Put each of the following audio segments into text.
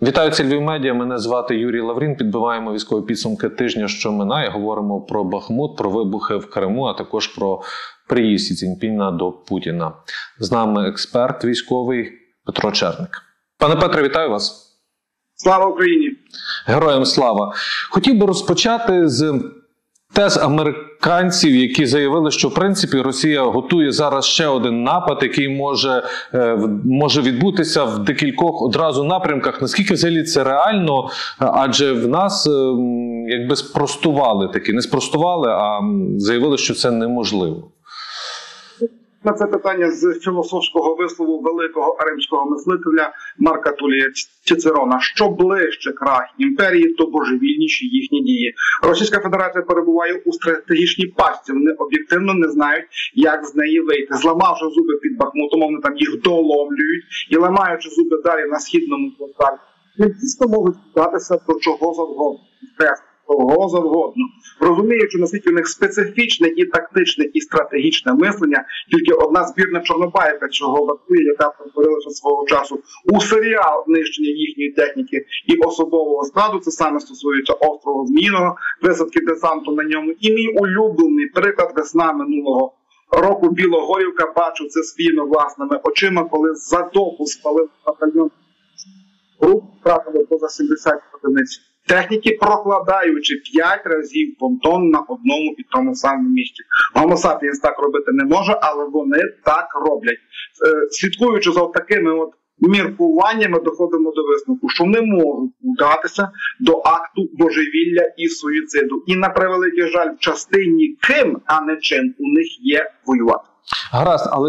Вітаю, це Львів Медіа. Мене звати Юрій Лаврін. Підбиваємо військові підсумки тижня, що минає. Говоримо про Бахмут, про вибухи в Криму, а також про приїзд Сі Цзіньпіна до Путіна. З нами експерт військовий Петро Черник. Пане Петре, вітаю вас. Слава Україні! Героям слава! Хотів би розпочати з тез американців, які заявили, що в принципі Росія готує зараз ще один напад, який може відбутися в декількох одразу напрямках. Наскільки взагалі це реально? Адже в нас якби спростували таки, не спростували, а заявили, що це неможливо. На це питання з філософського вислову великого римського мислителя Марка Тулія Цицерона. Що ближче крах імперії, то божевільніші їхні дії. Російська Федерація перебуває у стратегічній пастці. Вони об'єктивно не знають, як з неї вийти. Зламавши зуби під Бахмутом, вони там їх доломлюють. І ламаючи зуби далі на східному фронті, вони дійсно можуть вдатися до чого завгодно. Кого завгодно. Розуміючи, наскільки у них специфічне і тактичне, і стратегічне мислення, тільки одна збірна Чорнобаївка цього вартує, яка перетворилася свого часу у серіал нищення їхньої техніки і особового складу. Це саме стосується острова Зміїного, висадки десанту на ньому. І мій улюблений приклад весна минулого року Білогорівка, бачу це своїми власними очима, коли за добу спалив батальйон груп, втратили поза 70 одиниць техніки, прокладаючи 5 разів понтон на одному і тому самому місці. Homo sapiens так робити не може, але вони так роблять. Слідкуючи за такими міркуваннями, доходимо до висновку, що не можуть вдатися до акту божевілля і суїциду. І на превеликий жаль, в частині ким, а не чим, у них є воювати. Гаразд, але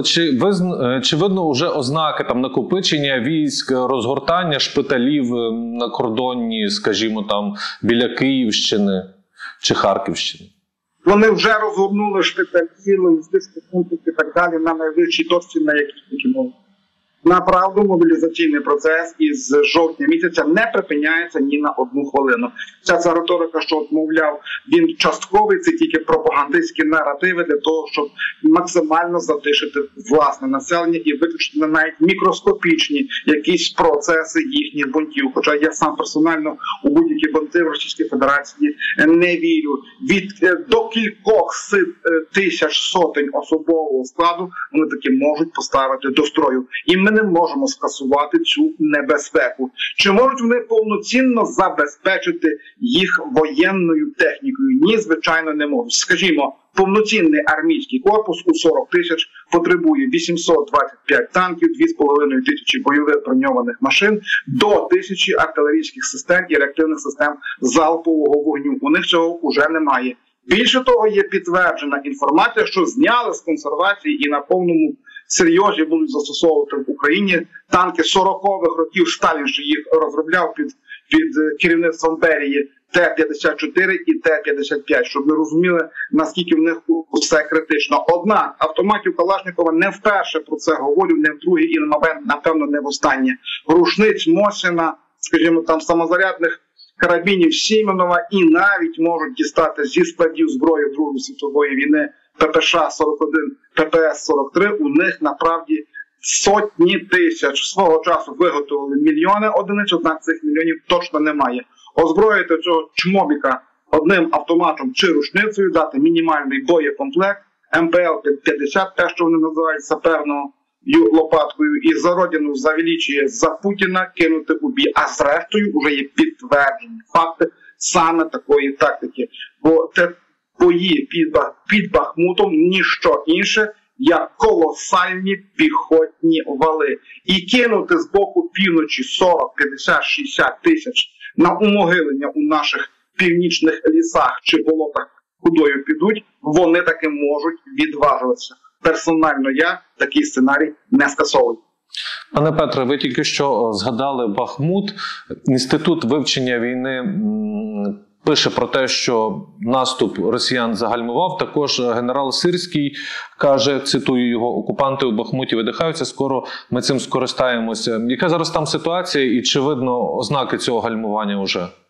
чи видно вже ознаки там накопичення військ, розгортання шпиталів на кордоні, скажімо, там біля Київщини чи Харківщини? Вони вже розгорнули шпиталі, логістичні пункти і так далі на найвищій точці, на якій тільки можуть. Направду, мобілізаційний процес із жовтня місяця не припиняється ні на одну хвилину. Ця риторика, що, мовляв, він частковий, це тільки пропагандистські наративи для того, щоб максимально затишити власне населення і виключити навіть мікроскопічні якісь процеси їхніх бунтів. Хоча я сам персонально у будь-які бунти в Російській Федерації не вірю. До кількох тисяч сотень особового складу вони таки можуть поставити до строю. І ми не можемо скасувати цю небезпеку. Чи можуть вони повноцінно забезпечити їх воєнною технікою? Ні, звичайно, не можуть. Скажімо, повноцінний армійський корпус у 40 тисяч потребує 825 танків, 2,5 тисячі бойових броньованих машин, до 1000 артилерійських систем і реактивних систем залпового вогню. У них цього вже немає. Більше того, є підтверджена інформація, що зняли з консервації і на повному серйозі будуть застосовувати в Україні танки 40-х років. Сталін ще їх розробляв під керівництвом Берії, Т-54 і Т-55, щоб ми розуміли, наскільки в них все критично. Однак автоматів Калашникова не вперше про це говорю, не вдруге і, напевно, не востаннє. Рушниць Мосіна, скажімо, там самозарядних карабінів Сіменова і навіть можуть дістати зі складів зброї Другої світової війни ППШ-41, ППС-43, у них направді сотні тисяч. Свого часу виготовили мільйони одиниць, однак цих мільйонів точно немає. Озброїти цього чмобіка одним автоматом чи рушницею, дати мінімальний боєкомплект, МПЛ-50, те, що вони називають саперною лопаткою, і за родину завеличує за Путіна кинути у бій. А зрештою вже є підтверджені факти саме такої тактики. Бо те бої під Бахмутом ніщо інше, як колосальні піхотні вали. І кинути з боку півночі 40, 50, 60 тисяч на умогилення у наших північних лісах чи болотах худою підуть, вони таки можуть відважуватися. Персонально я такий сценарій не скасовую. Пане Петре, ви тільки що згадали Бахмут. Інститут вивчення війни пише про те, що наступ росіян загальмував. Також генерал Сирський каже, цитую його, окупанти у Бахмуті видихаються, скоро ми цим скористаємося. Яка зараз там ситуація і чи видно ознаки цього гальмування вже?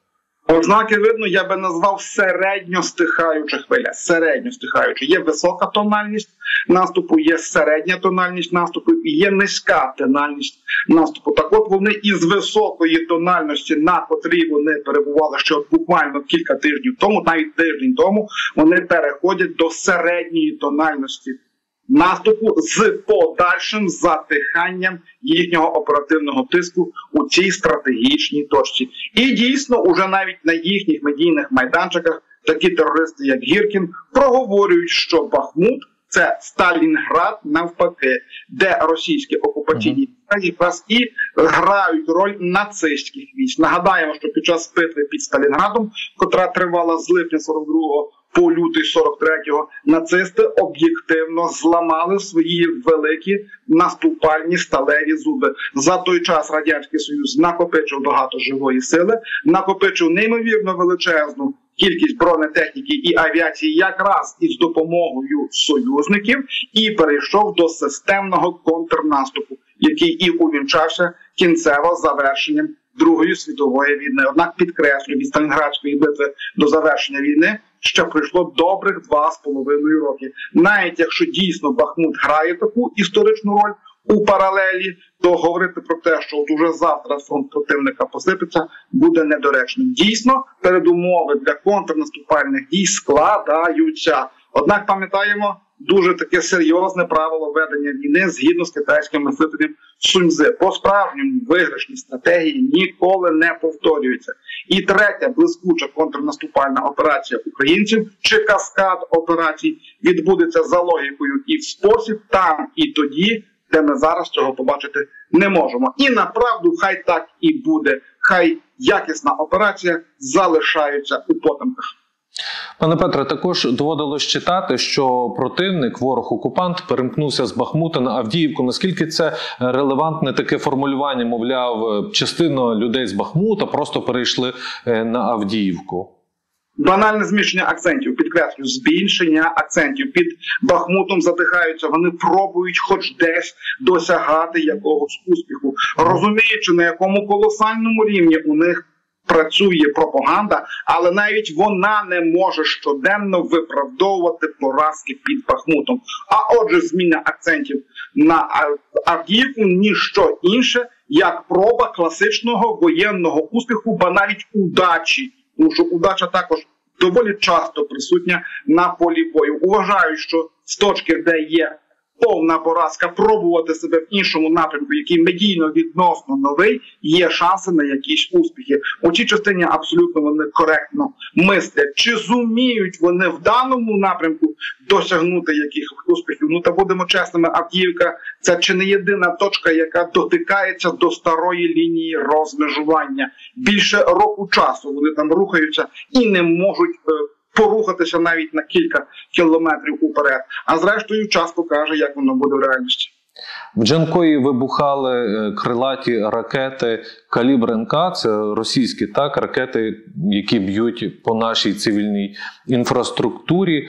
Ознаки видно, я би назвав середньо стихаюча хвиля. Середньо стихаюча. Є висока тональність наступу, є середня тональність наступу і є низька тональність наступу. Так от вони із високої тональності, на котрій вони перебували ще буквально кілька тижнів тому, навіть тиждень тому, вони переходять до середньої тональності наступу з подальшим затиханням їхнього оперативного тиску у цій стратегічній точці. І дійсно, уже навіть на їхніх медійних майданчиках такі терористи, як Гіркін, проговорюють, що Бахмут – це Сталінград навпаки, де російські окупаційні якраз і грають роль нацистських військ. Нагадаємо, що під час битви під Сталінградом, котра тривала з липня 42-го по лютий 43-го, нацисти об'єктивно зламали свої великі наступальні сталеві зуби. За той час Радянський Союз накопичив багато живої сили, накопичив неймовірно величезну кількість бронетехніки і авіації якраз із допомогою союзників і перейшов до системного контрнаступу, який і увінчався кінцево завершенням Другої світової війни. Однак, підкреслюю, від Сталінградської битви до завершення війни ще пройшло добрих 2,5 роки. Навіть якщо дійсно Бахмут грає таку історичну роль у паралелі, то говорити про те, що от уже завтра фронт противника посипеться, буде недоречним. Дійсно, передумови для контрнаступальних дій складаються. Однак пам'ятаємо дуже таке серйозне правило ведення війни згідно з китайським мислителем Суньцзи. По-справжньому виграшні стратегії ніколи не повторюються. І третя блискуча контрнаступальна операція українців чи каскад операцій відбудеться за логікою і в спосіб там і тоді, де ми зараз цього побачити не можемо. І направду хай так і буде. Хай якісна операція залишається у потемках. Пане Петре, також доводилось читати, що противник, ворог-окупант, перемкнувся з Бахмута на Авдіївку. Наскільки це релевантне таке формулювання, мовляв, частина людей з Бахмута просто перейшли на Авдіївку? Банальне зміщення акцентів, підкреслю, збільшення акцентів. Під Бахмутом затихаються, вони пробують хоч десь досягати якогось успіху, розуміючи, на якому колосальному рівні у них працює пропаганда, але навіть вона не може щоденно виправдовувати поразки під Бахмутом. А отже, зміна акцентів на Авдіївку – ніщо інше, як проба класичного воєнного успіху, ба навіть удачі. Тому що удача також доволі часто присутня на полі бою. Вважаю, що з точки, де є повна поразка, пробувати себе в іншому напрямку, який медійно відносно новий, є шанси на якісь успіхи. У цій частині абсолютно вони коректно мислять. Чи зуміють вони в даному напрямку досягнути якихось успіхів? Ну, та будемо чесними, Авдіївка – це чи не єдина точка, яка дотикається до старої лінії розмежування. Більше року часу вони там рухаються і не можуть порухатися навіть на кілька кілометрів уперед. А зрештою, час покаже, як воно буде в реальності. В Джанкої вибухали крилаті ракети «Калібр НК», це російські ракети, які б'ють по нашій цивільній інфраструктурі.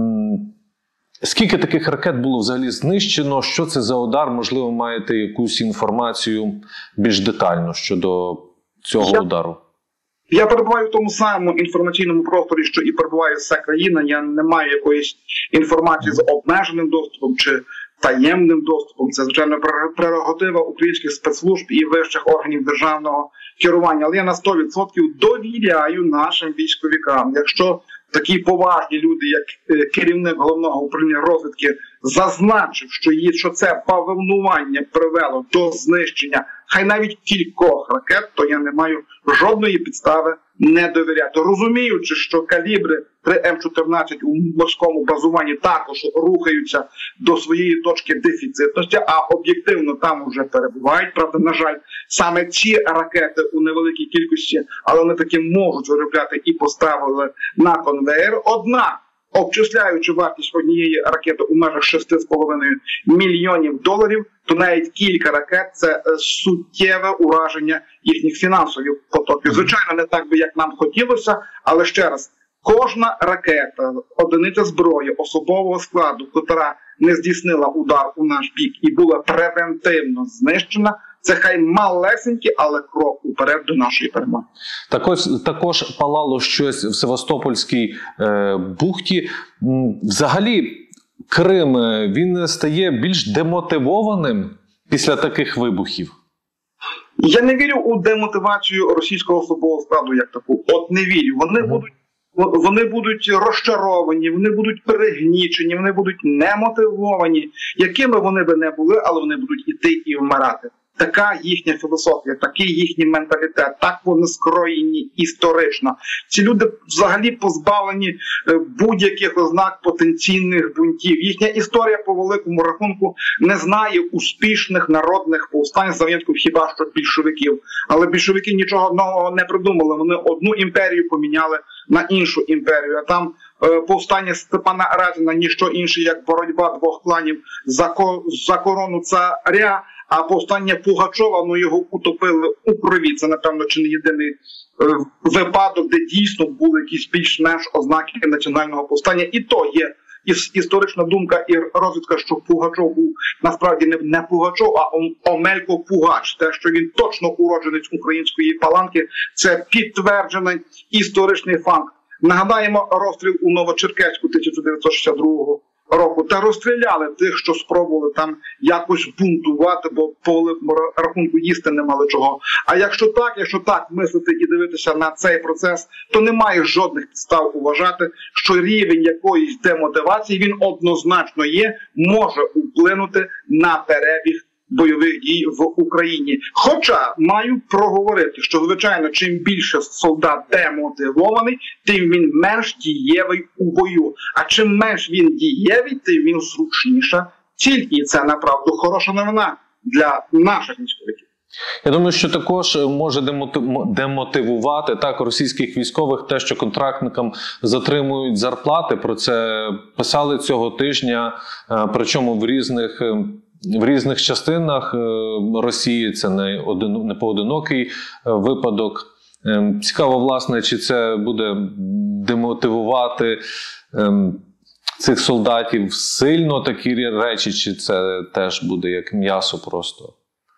Скільки таких ракет було взагалі знищено? Що це за удар? Можливо, маєте якусь інформацію більш детально щодо цього удару? Я перебуваю в тому самому інформаційному просторі, що і перебуває вся країна. Я не маю якоїсь інформації з обмеженим доступом чи таємним доступом. Це, звичайно, прерогатива українських спецслужб і вищих органів державного керування. Але я на 100% довіряю нашим військовикам. Якщо такі поважні люди, як керівник Головного управління розвідки, зазначив, що це бавовнування привело до знищення хай навіть кількох ракет, то я не маю жодної підстави не довіряти. Розуміючи, що калібри 3М14 у морському базуванні також рухаються до своєї точки дефіцитності, а об'єктивно там вже перебувають. Правда, на жаль, саме ці ракети у невеликій кількості, але вони таки можуть виробляти і поставили на конвеєр. Однак, обчисляючи вартість однієї ракети у межах 6,5 мільйонів доларів, то навіть кілька ракет – це суттєве ураження їхніх фінансових потоків. Звичайно, не так би, як нам хотілося, але ще раз, кожна ракета, одиниця зброї, особового складу, котра не здійснила удар у наш бік і була превентивно знищена, це хай малесенький, але крок уперед до нашої перемоги. Також палало щось в Севастопольській бухті. Взагалі, Крим, він стає більш демотивованим після таких вибухів? Я не вірю у демотивацію російського особового складу як таку. От не вірю. Вони будуть розчаровані, вони будуть перегнічені, вони будуть немотивовані. Якими вони би не були, але вони будуть іти і вмирати. Така їхня філософія, такий їхній менталітет, так вони скроєні історично. Ці люди взагалі позбавлені будь-яких ознак потенційних бунтів. Їхня історія по великому рахунку не знає успішних народних повстань за винятком хіба що більшовиків. Але більшовики нічого нового не придумали. Вони одну імперію поміняли на іншу імперію. А там повстання Степана Разіна ніщо інше, як боротьба двох кланів за корону царя. А повстання Пугачова, його утопили у крові. Це, напевно, чи не єдиний випадок, де дійсно були якісь більш-менш ознаки національного повстання. І то є історична думка і розвідка, що Пугачов був насправді не Пугачов, а Омелько Пугач. Те, що він точно уродженець української Паланки, це підтверджений історичний факт. Нагадаємо розстріл у Новочеркеську 1962 року. Та розстріляли тих, що спробували там якось бунтувати, бо по великому рахунку їсти не мали чого. А якщо так мислити і дивитися на цей процес, то немає жодних підстав вважати, що рівень якоїсь демотивації, він однозначно є, може вплинути на перебіг бойових дій в Україні. Хоча маю проговорити, що, звичайно, чим більше солдат демотивований, тим він менш дієвий у бою. А чим менш він дієвий, тим він зручніша ціль. І це, направду, хороша новина для наших військовиків. Я думаю, що також може демотивувати російських військових те, що контрактникам затримують зарплати. Про це писали цього тижня, причому в різних частинах Росії. Це не поодинокий випадок. Цікаво, власне, чи це буде демотивувати цих солдатів сильно, такі речі, чи це теж буде як м'ясо просто?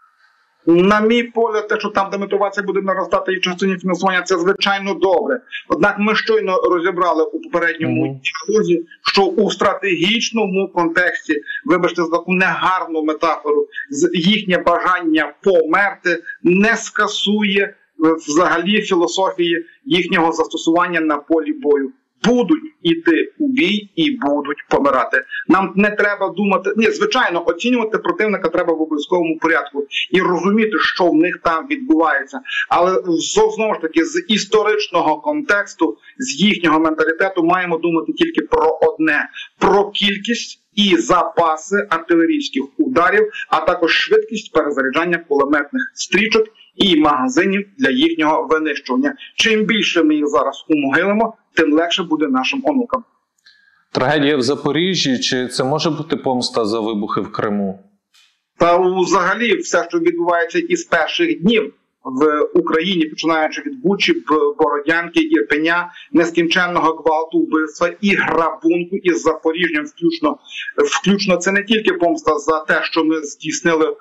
На мій погляд, те, що там демотивація буде наростати і в частині фінансування, це звичайно добре. Однак ми щойно розібрали у попередньому діалозі, що у стратегічному контексті, вибачте за таку негарну метафору, їхнє бажання померти не скасує взагалі філософії їхнього застосування на полі бою. Будуть іти у бій і будуть помирати. Нам не треба думати, звичайно, оцінювати противника треба в обов'язковому порядку і розуміти, що в них там відбувається. Але знову ж таки, з історичного контексту, з їхнього менталітету маємо думати тільки про одне – про кількість і запаси артилерійських ударів, а також швидкість перезаряджання кулеметних стрічок і магазинів для їхнього винищування. Чим більше ми їх зараз умогилимо, тим легше буде нашим онукам. Трагедія в Запоріжжі, чи це може бути помста за вибухи в Криму? Та взагалі все, що відбувається із перших днів в Україні, починаючи від Бучі, Бородянки, Ірпеня, нескінченного гвалту, вбивства і грабунку із Запоріжжям включно це не тільки помста за те, що ми здійснили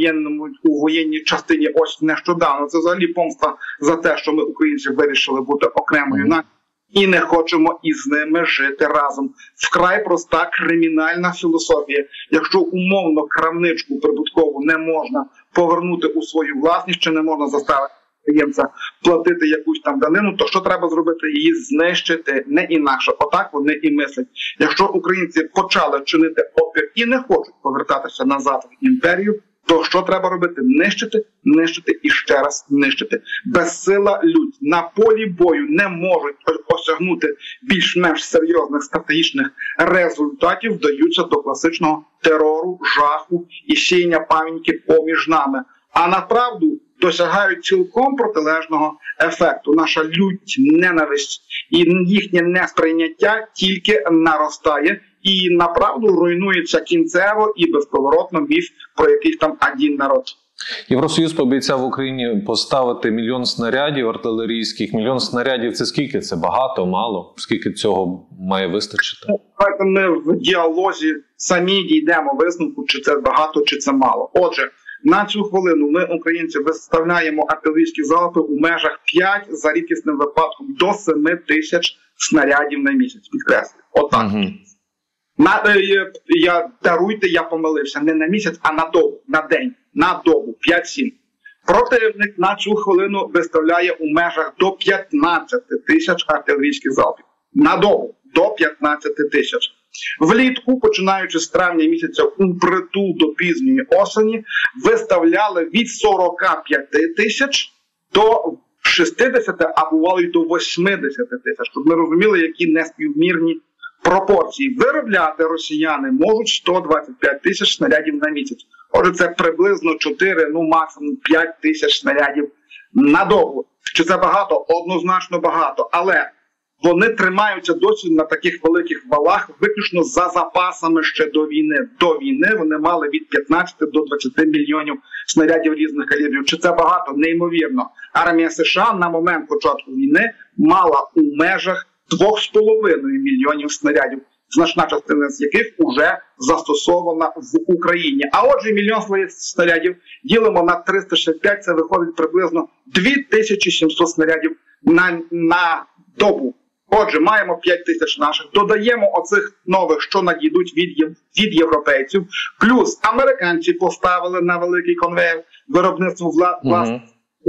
у воєнній частині ось нещодавно, це взагалі помста за те, що ми, українці, вирішили бути окремою нацією і не хочемо із ними жити разом. Вкрай проста кримінальна філософія. Якщо умовно крамничку прибуткову не можна повернути у свою власність, чи не можна заставити підприємця платити якусь там данину, то що треба зробити? Її знищити, не інакше. Отак вони і мислять. Якщо українці почали чинити опір і не хочуть повертатися назад в імперію, то що треба робити? Нищити, нищити і ще раз нищити. Безсила людь на полі бою не можуть осягнути більш-менш серйозних стратегічних результатів, вдаються до класичного терору, жаху і сіяння паніки поміж нами. А направду досягають цілком протилежного ефекту. Наша лють, ненависть і їхнє несприйняття тільки наростає. І направду руйнується кінцево і безповоротно міф про якийсь там один народ. Євросоюз пообіцяв в Україні поставити 1 мільйон снарядів артилерійських. 1 мільйон снарядів – це скільки? Це багато, мало? Скільки цього має вистачити? Ми в діалозі самі дійдемо висновку, чи це багато, чи це мало. Отже, На цю хвилину ми, українці, виставляємо артилерійські залпи у межах 5, за рідкісним випадком до 7 тисяч снарядів на місяць. Підкреслюю. Отак. Даруйте, я помилився. Не на місяць, а на добу, на день, на добу, 5-7. Противник на цю хвилину виставляє у межах до 15 тисяч артилерійських залпів. На добу до 15 тисяч. Влітку, починаючи з травня місяця упритул до пізньої осені, виставляли від 45 тисяч до 60, а бувало й до 80 тисяч. Щоб ми розуміли, які неспівмірні пропорції. Виробляти росіяни можуть 125 тисяч снарядів на місяць. Отже, це приблизно 4, максимум 5 тисяч снарядів на добу. Чи це багато? Однозначно багато. Але вони тримаються досі на таких великих валах виключно за запасами ще до війни. До війни вони мали від 15 до 20 мільйонів снарядів різних калібрів. Чи це багато? Неймовірно. Армія США на момент початку війни мала у межах 2,5 мільйонів снарядів, значна частина з яких вже застосована в Україні. А отже, мільйон снарядів ділимо на 365, це виходить приблизно 2700 снарядів на добу. Отже, маємо 5 тисяч наших, додаємо оцих нових, що надійдуть від європейців, плюс американці поставили на великий конвейер виробництво власних.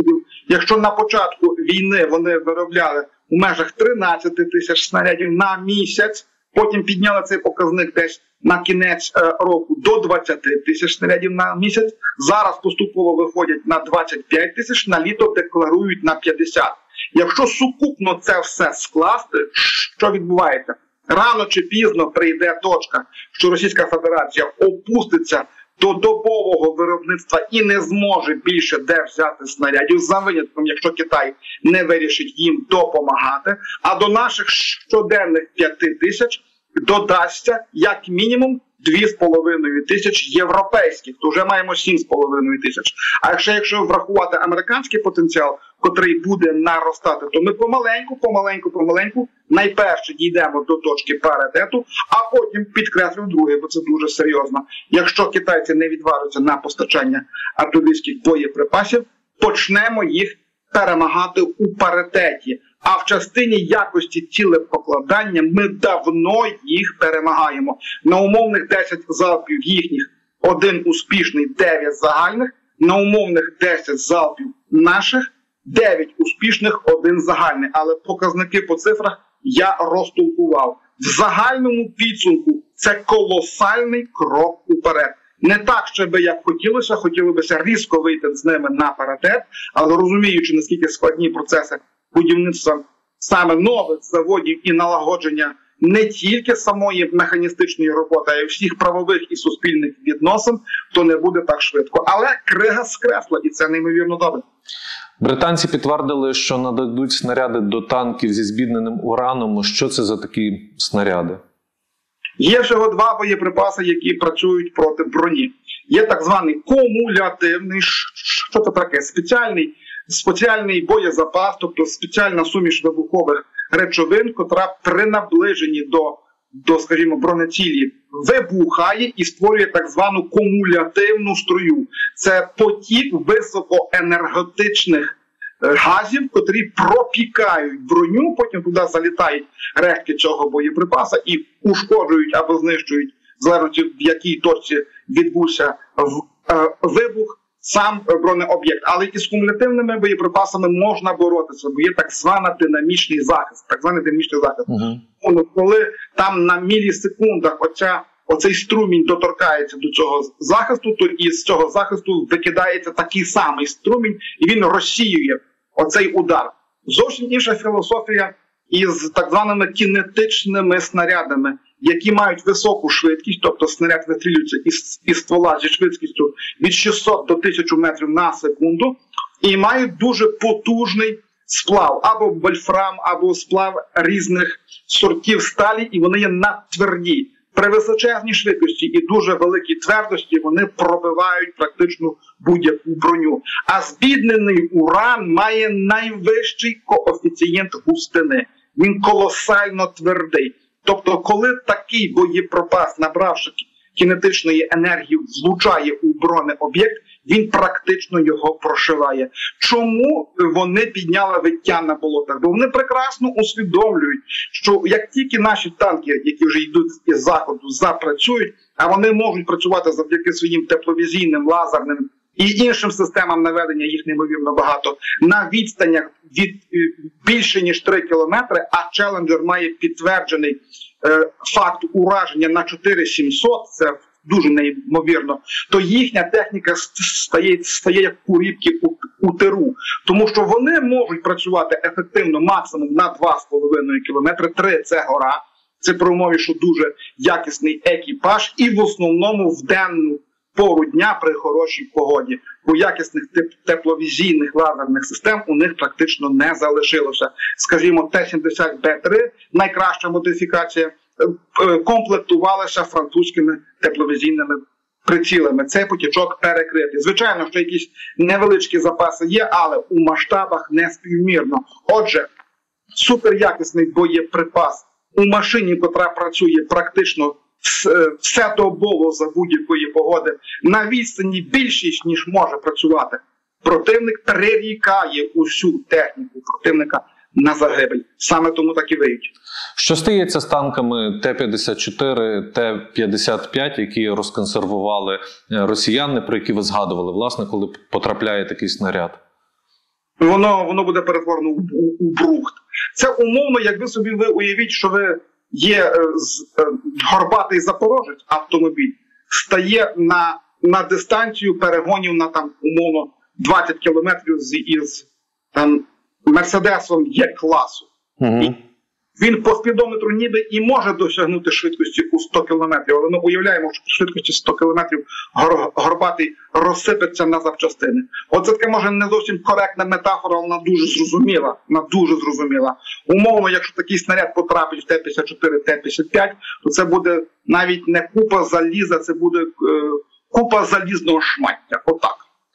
Якщо на початку війни вони виробляли у межах 13 тисяч снарядів на місяць, потім підняли цей показник десь на кінець року до 20 тисяч снарядів на місяць, зараз поступово виходять на 25 тисяч, на літо декларують на 50. Якщо сукупно це все скласти, що відбувається? Рано чи пізно прийде точка, що Російська Федерація опуститься до добового виробництва і не зможе більше де взяти снарядів, за винятком, якщо Китай не вирішить їм допомагати, а до наших щоденних 5 тисяч додасться як мінімум 2,5 тисяч європейських, то вже маємо 7,5 тисяч. А якщо врахувати американський потенціал, котрий буде наростати, то ми помаленьку найперше дійдемо до точки паритету, а потім підкреслю друге, бо це дуже серйозно. Якщо китайці не відважаться на постачання артилерійських боєприпасів, почнемо їх перемагати у паритеті. А в частині якості цілепокладання ми давно їх перемагаємо. На умовних 10 залпів їхніх, 1 успішний, 9 загальних. На умовних 10 залпів наших, 9 успішних, 1 загальний. Але показники по цифрах я розтолкував. В загальному підсумку це колосальний крок уперед. Не так, щоб як хотілося різко вийти з ними на паритет, але розуміючи, наскільки складні процеси будівництва саме нових заводів і налагодження не тільки самої механістичної роботи, а й всіх правових і суспільних відносин, то не буде так швидко. Але крига скресла, і це неймовірно добре. Британці підтвердили, що нададуть снаряди до танків зі збідненим ураном. Що це за такі снаряди? Є всього 2 боєприпаси, які працюють проти броні. Є так званий кумулятивний, що це таке? Спеціальний боєзапас, тобто спеціальна суміш вибухових речовин, котра при наближенні до, скажімо, бронецілі вибухає і створює так звану кумулятивну струю. Це потік високоенергетичних газів, котрі пропікають броню, потім туди залітають рештки цього боєприпаса і ушкоджують або знищують, в залежності в якій точці відбувся вибух, сам бронеоб'єкт. Але із кумулятивними боєприпасами можна боротися, бо є так званий динамічний захист. Коли там на мілісекундах оцей струмінь доторкається до цього захисту, то із цього захисту викидається такий самий струмінь, і він розсіює оцей удар. Зовсім інша філософія із так званими кінетичними снарядами, які мають високу швидкість, тобто снаряд вистрілюється із ствола зі швидкістю від 600 до 1000 метрів на секунду, і мають дуже потужний сплав, або вольфрам, або сплав різних сортів сталі, і вони є надтверді. При височезній швидкості і дуже великій твердості вони пробивають практично будь-яку броню. А збіднений уран має найвищий коефіцієнт густини. Він колосально твердий. Тобто, коли такий боєприпас, набравши кінетичної енергії, влучає у бронеоб'єкт, він практично його прошиває. Чому вони підняли виття на болотах? Бо вони прекрасно усвідомлюють, що як тільки наші танки, які вже йдуть із заходу, запрацюють, а вони можуть працювати завдяки своїм тепловізійним, лазерним і іншим системам наведення, їх неймовірно багато, на відстанях від більше ніж 3 кілометри, а Челенджер має підтверджений факт ураження на 4700, це дуже неймовірно, то їхня техніка стає як куріпки у тиру. Тому що вони можуть працювати ефективно максимум на 2,5 кілометри, 3 – це гора, це при умові, що дуже якісний екіпаж, і в основному в денну пору дня при хорошій погоді. Бо якісних тепловізійних лазерних систем у них практично не залишилося. Скажімо, Т-70Б3, найкраща модифікація, комплектувалися французькими тепловізійними прицілами. Цей потічок перекритий. Звичайно, що якісь невеличкі запаси є, але у масштабах не співмірно. Отже, суперякісний боєприпас у машині, котра працює практично вседобово за будь-якої погоди, на відстані більшість, ніж може працювати. Противник прирікає усю техніку противника на загибель. Саме тому так і виють. Що стається з танками Т-54, Т-55, які розконсервували росіяни, про які ви згадували, власне, коли потрапляє такий снаряд? Воно буде перетворено у брухт. Це умовно, як ви собі уявіть, що ви є горбатий запорожець, автомобіль, стає на дистанцію перегонів на там, умовно 20 кілометрів із Мерседесом Є-класу. Угу. Він по спідометру ніби і може досягнути швидкості у 100 кілометрів, але ми уявляємо, що швидкості 100 кілометрів горбатий розсипеться на запчастини. Оце таке, може, не зовсім коректна метафора, але вона дуже зрозуміла. Умовно, якщо такий снаряд потрапить в Т-54, Т-55, то це буде навіть не купа заліза, це буде купа залізного шмаття. Отак.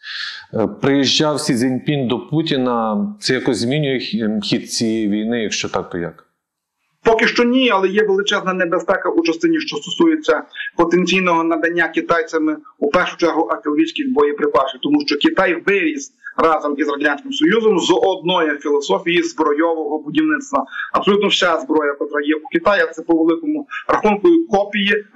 Приїжджав Сі Цзіньпін до Путіна. Це якось змінює хід цієї війни, якщо так, то як? Поки що ні, але є величезна небезпека у частині, що стосується потенційного надання китайцями, у першу чергу, артилерійських боєприпасів. Тому що Китай виріс разом із Радянським Союзом з одної філософії збройового будівництва. Абсолютно вся зброя, яка є у Китаї, це по великому рахунку копії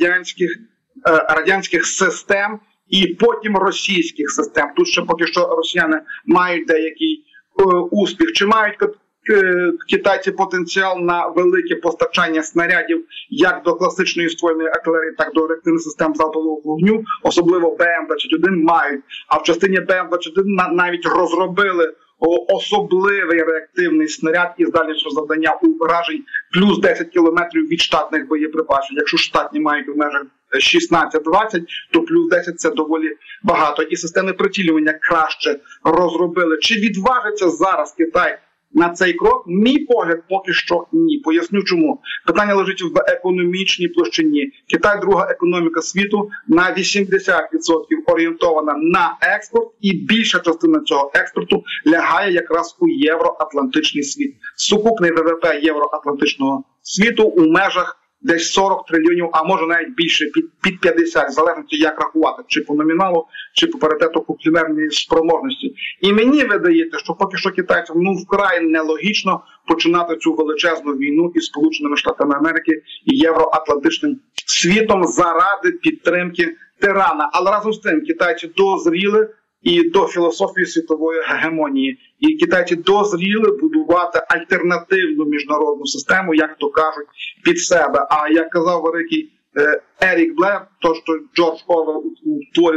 радянських систем і потім російських систем. Тут ще поки що росіяни мають деякий успіх. Чи мають китайці потенціал на велике постачання снарядів як до класичної ствольної артилерії, так і до реактивних систем залпового вогню, особливо БМ-21 мають. А в частині БМ-21 навіть розробили особливий реактивний снаряд із дальнішого завдання у вражень плюс 10 кілометрів від штатних боєприпасів. Якщо штатні мають у межах 16-20, то плюс 10 – це доволі багато. І системи прицілювання краще розробили. Чи відважиться зараз Китай на цей крок? Мій погляд, поки що ні. Поясню чому. Питання лежить в економічній площині. Китай – друга економіка світу, на 80% орієнтована на експорт, і більша частина цього експорту лягає якраз у євроатлантичний світ. Сукупний ВВП євроатлантичного світу у межах десь 40 трильйонів, а може навіть більше, під 50, в залежності як рахувати, чи по номіналу, чи по паритету купівельної спроможності. І мені видається, що поки що китайцям вкрай нелогічно починати цю величезну війну із Сполученими Штатами Америки і євроатлантичним світом заради підтримки тирана. Але разом з тим китайці дозріли і до філософії світової гегемонії. І китайці дозріли будувати альтернативну міжнародну систему, як то кажуть, під себе. А як казав великий Ерік Блер, то що Джордж Орвелл у творі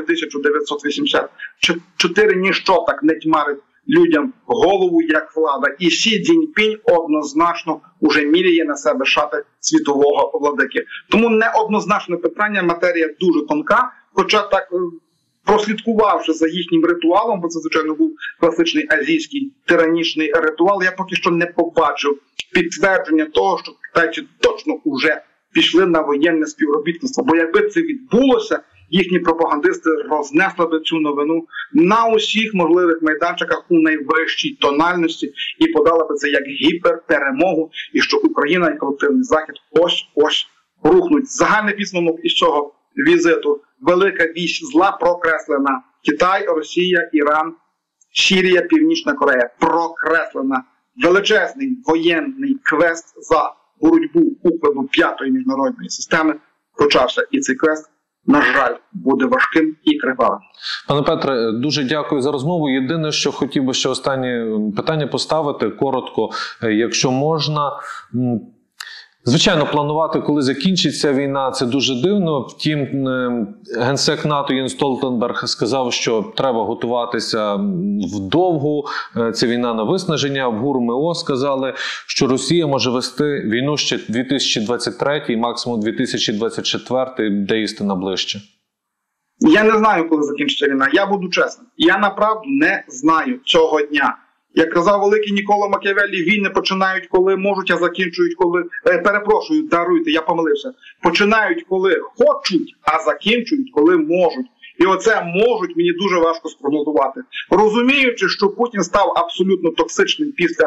1984, ніщо так не тьмарить людям голову, як влада. І Сі Цзіньпінь однозначно уже міряє на себе шати світового владики. Тому неоднозначне питання, матерія дуже тонка, хоча так, прослідкувавши за їхнім ритуалом, бо це, звичайно, був класичний азійський тиранічний ритуал, я поки що не побачив підтвердження того, що китайці точно вже пішли на воєнне співробітництво. Бо якби це відбулося, їхні пропагандисти рознесли би цю новину на усіх можливих майданчиках у найвищій тональності і подали би це як гіперперемогу, і що Україна і колективний Захід ось-ось рухнуть. Загальний підсумок із цього візиту велика вісь зла прокреслена. Китай, Росія, Іран, Сирія, Північна Корея. Прокреслена. Величезний воєнний квест за боротьбу укладу 5-ї міжнародної системи почався. І цей квест, на жаль, буде важким і кривавим. Пане Петре, дуже дякую за розмову. Єдине, що хотів би ще останнє питання поставити, коротко, якщо можна. Звичайно, планувати, коли закінчиться війна, це дуже дивно. Втім, генсек НАТО Єнс Столтенберг сказав, що треба готуватися вдовгу. Це війна на виснаження. В ГУР МО сказали, що Росія може вести війну ще 2023 і максимум 2024, де істина ближче. Я не знаю, коли закінчиться війна. Я буду чесним. Я направду не знаю цього дня. Як казав великий Ніколо Макіавеллі, війни починають, коли можуть, а закінчують, коли... Перепрошую, даруйте, я помилився. Починають, коли хочуть, а закінчують, коли можуть. І оце можуть мені дуже важко спрогнозувати. Розуміючи, що Путін став абсолютно токсичним після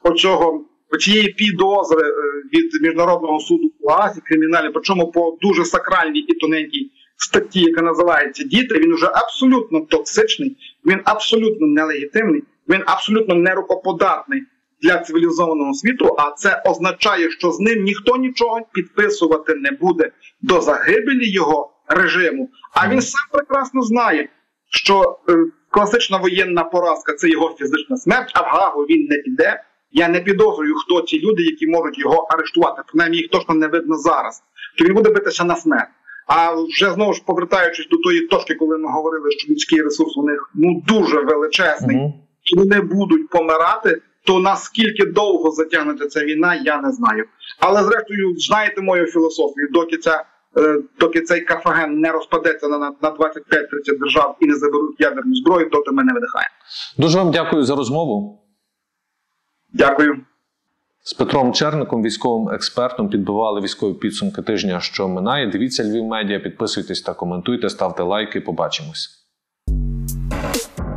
цієї підозри від Міжнародного суду у Гаазі кримінальній, причому по дуже сакральній і тоненькій статті, яка називається «Діти», він вже абсолютно токсичний, він абсолютно нелегітимний. Він абсолютно нерукоподатний для цивілізованого світу, а це означає, що з ним ніхто нічого підписувати не буде до загибелі його режиму. А він сам прекрасно знає, що класична воєнна поразка – це його фізична смерть, а в Гаагу він не піде. Я не підозрюю, хто ті люди, які можуть його арештувати. Принаймні, їх точно не видно зараз. То він буде битися на смерть. А вже знову ж повертаючись до тої точки, коли ми говорили, що людський ресурс у них дуже величезний, і вони будуть помирати, то наскільки довго затягнеться ця війна, я не знаю. Але зрештою, знаєте мою філософію, доки цей Карфаген не розпадеться на 25-30 держав і не заберуть ядерну зброю, доти ми не видихаємо. Дуже вам дякую за розмову. Дякую. З Петром Черником, військовим експертом, підбивали військові підсумки тижня, що минає. Дивіться Львів Медіа, підписуйтесь та коментуйте, ставте лайки. Побачимось.